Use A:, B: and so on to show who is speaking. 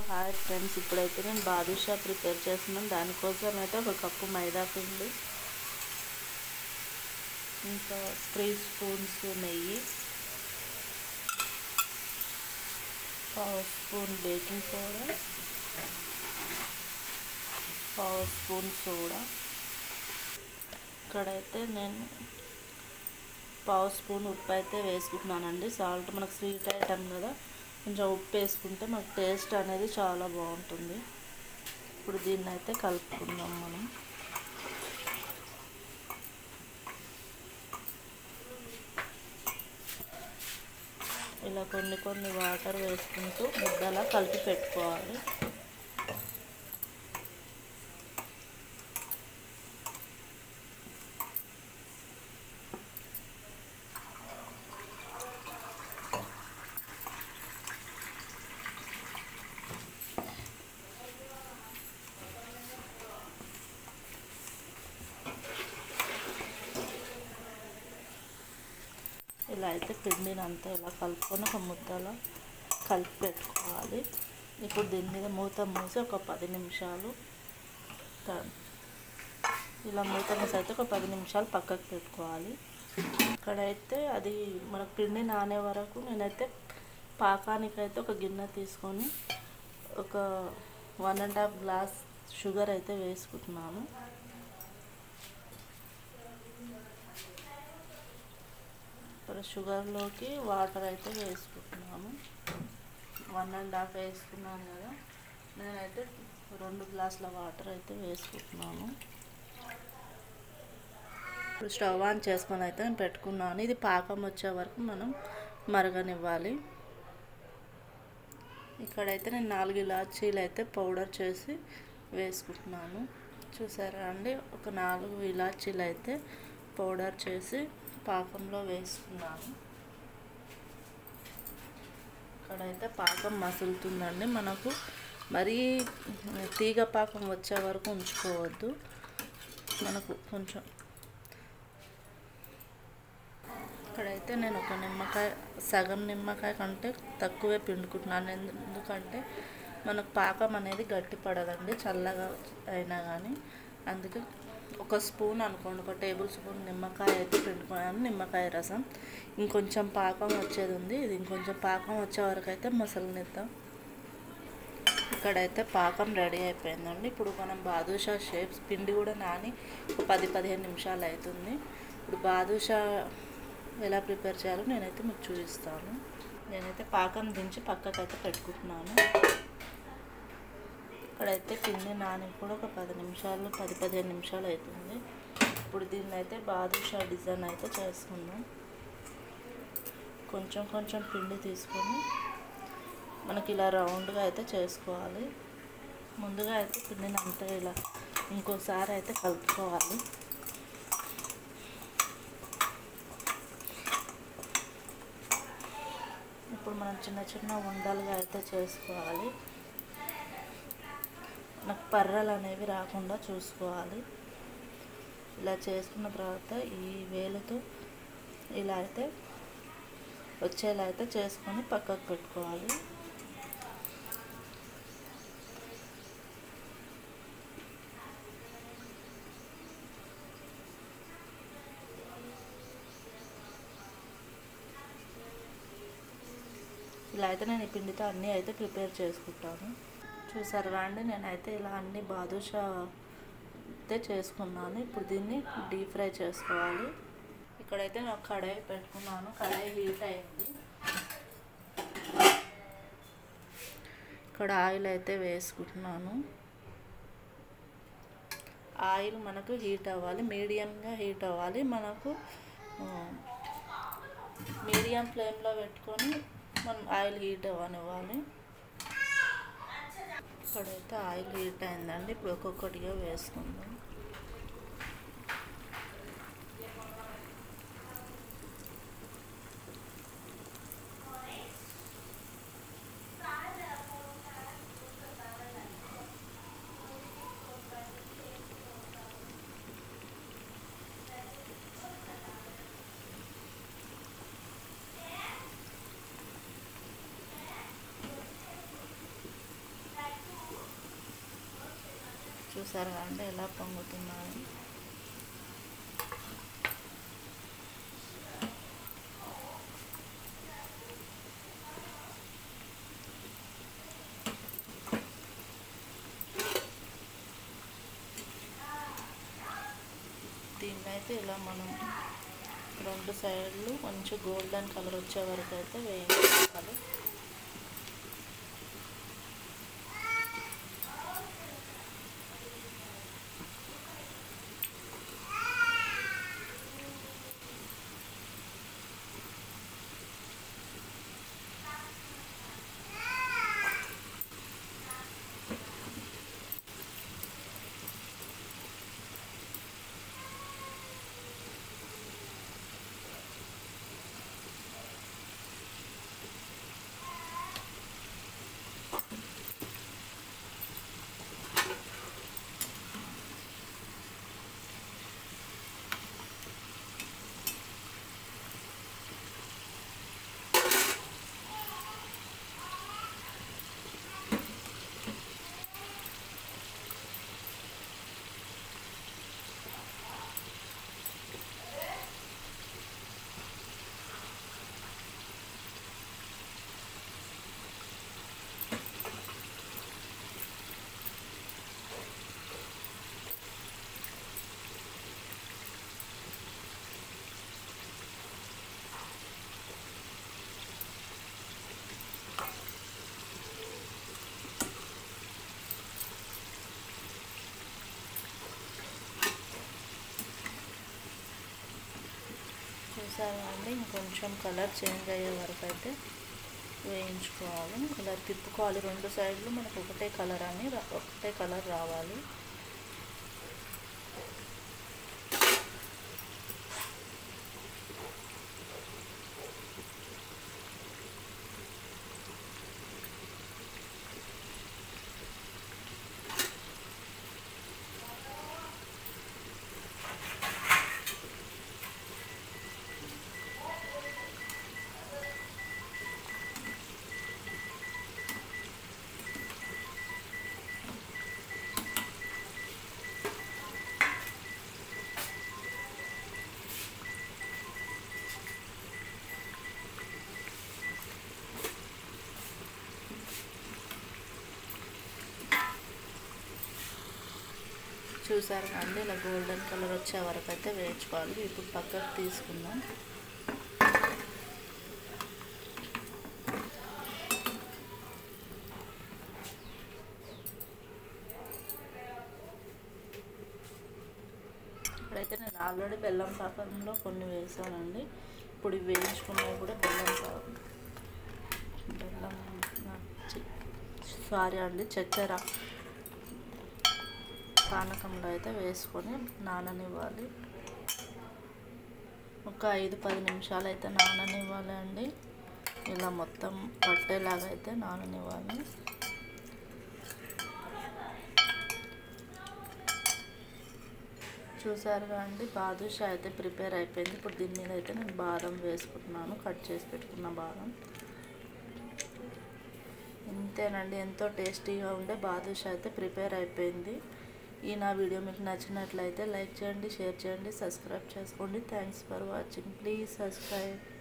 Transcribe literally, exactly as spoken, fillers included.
A: Hi friends, ఇప్పుడైతే నేను badusha prepare చేస్తున్నాను. దానికోసం అయితే ఒక కప్పు మైదా పిండి, ఇంకా త్రీ స్పూన్స్ నెయ్యి, పావు స్పూన్ బేకింగ్ పౌడర్, పావు స్పూన్ సోడా. ఇక్కడైతే నేను పావు స్పూన్ ఉప్పు అయితే వేసుకుంటున్నానండి. సాల్ట్ మనకు స్వీట్ ఐటమ్ కదా, కొంచెం ఉప్పు వేసుకుంటే మనకు టేస్ట్ అనేది చాలా బాగుంటుంది. ఇప్పుడు దీన్ని అయితే కలుపుకుందాం మనం. ఇలా కొన్ని కొన్ని వాటర్ వేసుకుంటూ ముద్దలా కలిపి పెట్టుకోవాలి. ఇలా అయితే పిండిని అంతా ఇలా కలుపుకొని ఒక ముద్దలా కలిపి పెట్టుకోవాలి. ఇప్పుడు దీని మీద మూత మూసి ఒక పది నిమిషాలు ఇలా మూత మూసి అయితే ఒక పది నిమిషాలు పక్కకు పెట్టుకోవాలి. ఇక్కడైతే అది మనకు పిండి నానే వరకు నేనైతే పాకానికైతే ఒక గిన్నె తీసుకొని ఒక one and half glass sugar అయితే వేసుకుంటున్నాను. ఇప్పుడు షుగర్లోకి వాటర్ అయితే వేసుకుంటున్నాను. వన్ అండ్ హాఫ్ వేసుకున్నాను కదా, నేనైతే రెండు గ్లాసుల వాటర్ అయితే వేసుకుంటున్నాను. ఇప్పుడు స్టవ్ ఆన్ చేసుకొని అయితే నేను పెట్టుకున్నాను. ఇది పాకం వచ్చే వరకు మనం మరగనివ్వాలి. ఇక్కడైతే నేను నాలుగు ఇలాచీలు అయితే పౌడర్ చేసి వేసుకుంటున్నాను. చూసారా అండి, ఒక నాలుగు ఇలాచీలు అయితే పౌడర్ చేసి పాకంలో వేసుకున్నాను. ఇక్కడైతే పాకం మసులుతుందండి. మనకు మరీ తీగ పాకం వచ్చే వరకు ఉంచుకోవద్దు. మనకు కొంచెం ఇక్కడైతే నేను ఒక నిమ్మకాయ, సగం నిమ్మకాయ కంటే తక్కువే పిండుకుంటున్నాను. ఎందుకంటే మనకు పాకం అనేది గట్టి పడదండి చల్లగా అయినా కానీ. అందుకే ఒక స్పూన్ అనుకోండి, ఒక టేబుల్ స్పూన్ నిమ్మకాయ అయితే పిండుకున్నాను, నిమ్మకాయ రసం. ఇంకొంచెం పాకం వచ్చేది ఉంది. ఇది ఇంకొంచెం పాకం వచ్చే వరకు అయితే మసలనిద్దాం. ఇక్కడైతే పాకం రెడీ అయిపోయిందండి. ఇప్పుడు మనం బాదుషా షేప్స్, పిండి కూడా నాని ఒక పది పదిహేను నిమిషాలు అవుతుంది. ఇప్పుడు బాదుషా ఎలా ప్రిపేర్ చేయాలో నేనైతే మీకు చూపిస్తాను. నేనైతే పాకం దించి పక్కకైతే పెట్టుకుంటున్నాను. ఇక్కడైతే పిండి నాని కూడా ఒక పది నిమిషాలు పది పదిహేను నిమిషాలు అవుతుంది. ఇప్పుడు దీన్ని అయితే బాదుషా డిజైన్ అయితే చేసుకుందాం. కొంచెం కొంచెం పిండి తీసుకొని మనకి ఇలా రౌండ్గా అయితే చేసుకోవాలి. ముందుగా అయితే పిండిని అంతా ఇలా ఇంకోసారి అయితే కలుపుకోవాలి. ఇప్పుడు మనం చిన్న చిన్న ఉండలుగా అయితే చేసుకోవాలి. నాకు పర్రలు అనేవి రాకుండా చూసుకోవాలి. ఇలా చేసుకున్న తర్వాత ఈ వేలుతో ఇలా అయితే వచ్చేలా అయితే చేసుకొని పక్కకు పెట్టుకోవాలి. ఇలా అయితే నేను ఈ పిండితో అన్నీ అయితే ప్రిపేర్ చేసుకుంటాను. చూసారు అండి, నేనైతే ఇలా అన్ని బాదుషా అయితే చేసుకున్నాను. ఇప్పుడు దీన్ని డీప్ ఫ్రై చేసుకోవాలి. ఇక్కడైతే నేను కడాయి పెట్టుకున్నాను. కడాయి హీట్ అయింది. ఇక్కడ ఆయిల్ అయితే వేసుకుంటున్నాను. ఆయిల్ మనకు హీట్ అవ్వాలి, మీడియంగా హీట్ అవ్వాలి. మనకు మీడియం ఫ్లేమ్లో పెట్టుకొని మనం ఆయిల్ హీట్ అవ్వనివ్వాలి. ఇక్కడైతే ఆయిల్ హీట్ అయిందండి. ఇప్పుడు ఒక్కొక్కటిగా వేసుకుందాం. చూసారు అండి ఎలా పొంగుతున్నాయి. దీన్నైతే ఇలా మనం రెండు సైడ్లు కొంచెం గోల్డెన్ కలర్ వచ్చే వరకు అయితే వేయించుకోవాలి. చూసారు అండి, ఇంకొంచెం కలర్ చేంజ్ అయ్యే వరకు అయితే వేయించుకోవాలి. ఇలా తిప్పుకోవాలి, రెండు సైడ్లు మనకు ఒకటే కలర్ అని ఒకటే కలర్ రావాలి. చూసారు అండి, ఇలా గోల్డెన్ కలర్ వచ్చే వరకు అయితే వేయించుకోవాలి. ఇప్పుడు పక్కకు తీసుకుందాం. ఇప్పుడైతే నేను ఆల్రెడీ బెల్లం పాకంలో కొన్ని వేసానండి. ఇప్పుడు వేయించుకున్నవి కూడా బెల్లం పాకం బెల్లం సారీ అండి చక్కెర పానకంలో అయితే వేసుకొని నాననివ్వాలి. ఒక ఐదు పది నిమిషాలు అయితే నాననివ్వాలి అండి. ఇలా మొత్తం పట్టేలాగా అయితే నాననివ్వాలి. చూసారుగా అండి, బాదుషా అయితే ప్రిపేర్ అయిపోయింది. ఇప్పుడు దీని మీద అయితే నేను బాదం వేసుకుంటున్నాను, కట్ చేసి పెట్టుకున్న బాదం. ఇంతేనండి, ఎంతో టేస్టీగా ఉండే బాదుషా అయితే ప్రిపేర్ అయిపోయింది. ఈ నా వీడియో మీకు నచ్చినట్లయితే లైక్ చేయండి, షేర్ చేయండి, సబ్స్క్రైబ్ చేసుకోండి. Thanks for watching. Please subscribe.